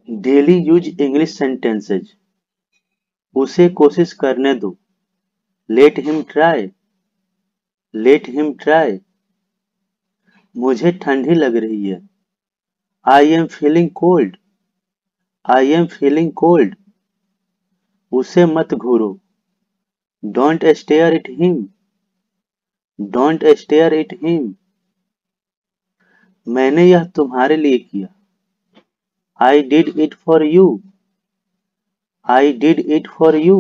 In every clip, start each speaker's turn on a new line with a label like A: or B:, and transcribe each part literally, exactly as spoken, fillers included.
A: Daily use English sentences. उसे कोशिश करने दो। Let him try. Let him try. मुझे ठंडी लग रही है। I am feeling cold. I am feeling cold. उसे मत घूरो। Don't stare at him. Don't stare at him. मैंने यह तुम्हारे लिए किया। I did it for you. I did it for you.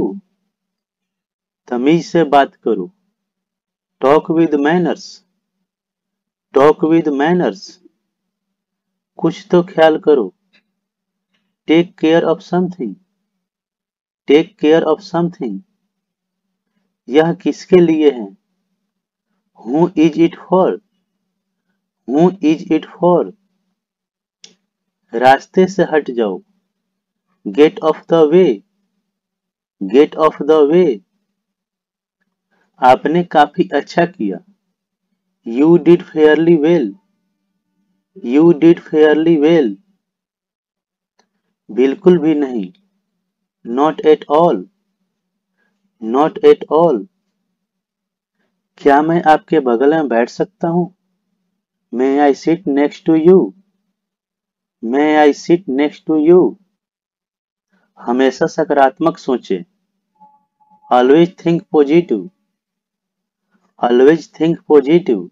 A: तमीज से बात करो। Talk with manners. Talk with manners. कुछ तो ख्याल करो। Take care of something. Take care of something. यह किसके लिए है? Who is it for? Who is it for? रास्ते से हट जाओ। Get off the way. Get off the way. आपने काफी अच्छा किया। You did fairly well. You did fairly well. बिल्कुल भी नहीं। Not at all. Not at all. क्या मैं आपके बगल में बैठ सकता हूँ? May I sit next to you. May I sit next to you. हमेशा सकारात्मक सोचें। Always think positive. Always think positive.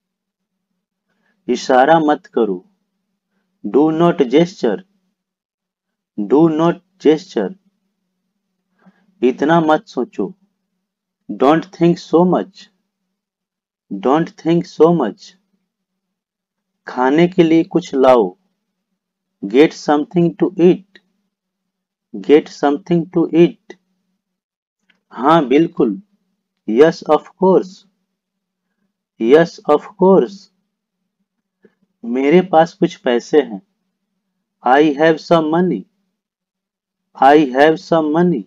A: इशारा मत करो। Do not gesture. Do not gesture. इतना मत सोचो। Don't think so much. Don't think so much. खाने के लिए कुछ लाओ। Get something to eat. Get something to eat. हाँ बिल्कुल। Yes of course. Yes of course. मेरे पास कुछ पैसे हैं। I have some money. I have some money.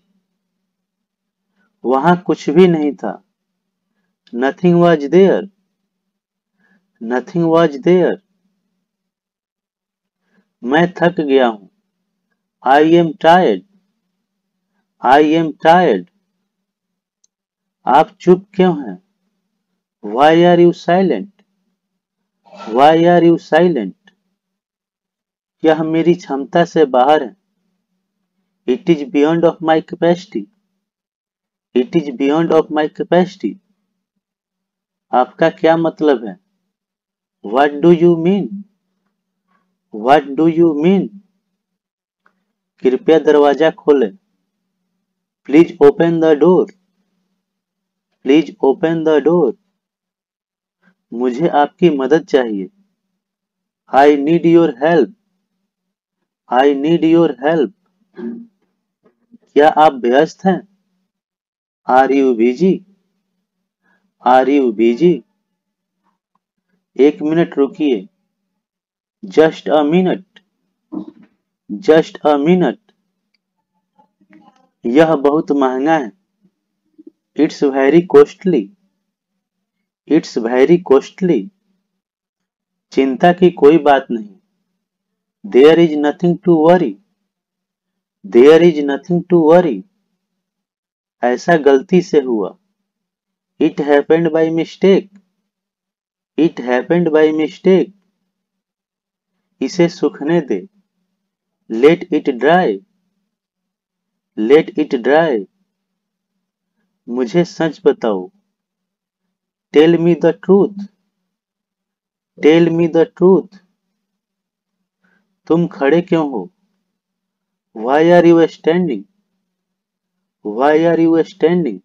A: वहां कुछ भी नहीं था। Nothing was there. Nothing was there. मैं थक गया हूं। I am tired. I am tired. आप चुप क्यों हैं? Why are you silent? Why are you silent? यह मेरी क्षमता से बाहर है। It is beyond of my capacity. It is beyond of my capacity. आपका क्या मतलब है? What do you mean? What do you mean? कृपया दरवाजा खोलें। Please open the door. Please open the door. मुझे आपकी मदद चाहिए। I need your help. I need your help. क्या आप व्यस्त हैं? Are you busy? Are you busy? एक मिनट रुकिए। Just a minute. Just a minute. यह बहुत महंगा है। It's very costly. It's very costly. चिंता की कोई बात नहीं। There is nothing to worry. There is nothing to worry. ऐसा गलती से हुआ। It happened by mistake. It happened by mistake. इसे सूखने दे। Let it dry. Let it dry. मुझे सच बताओ। Tell me the truth. Tell me the truth. तुम खड़े क्यों हो? Why are you standing? Why are you standing?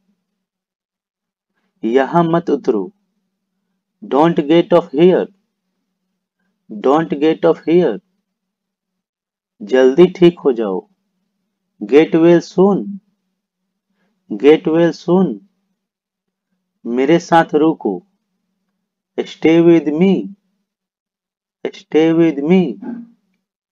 A: यहां मत उतरो। Don't get off here. Don't get off here. जल्दी ठीक हो जाओ। Get well soon. Get well soon. मेरे साथ रुको। Stay with me. Stay with me.